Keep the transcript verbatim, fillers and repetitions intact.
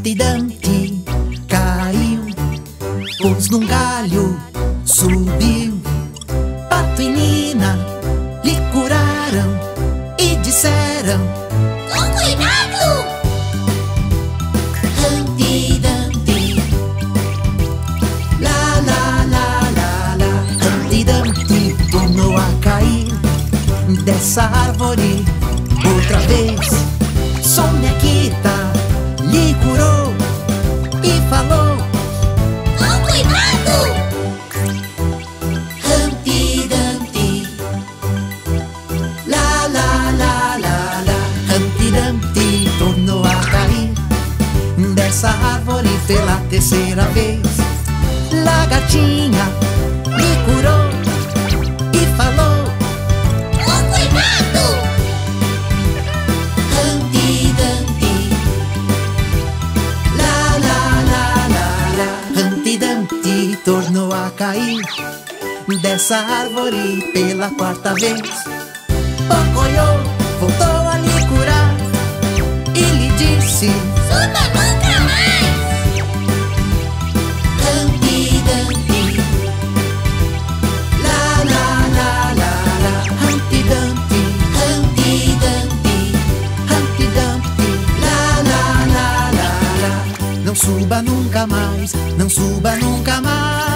Humpty Dumpty caiu, pôs num galho, subiu. Pato e Nina lhe curaram e disseram: com cuidado! Humpty Dumpty, lá, lá, lá, lá, lá. Humpty Dumpty tornou a cair dessa árvore outra vez. Sonequita lhe curou e falou: com cuidado! Humpty Dumpty, lá, lá, lá, lá, lá. Humpty Dumpty tornou a cair dessa árvore pela terceira vez. Lagartinha lhe curou e falou: com cuidado! Humpty Dumpty, lá, lá, lá, lá, lá. Humpty Dumpty tornou a cair dessa árvore pela quarta vez. Pocoyo voltou a lhe curar e lhe disse: Suba nunca mais! Humpty Dumpty, lá, lá, lá, lá, lá. Humpty Dumpty, Humpty Dumpty, Humpty Dumpty, lá, lá, lá, lá, lá. Não suba nunca mais, não suba nunca mais.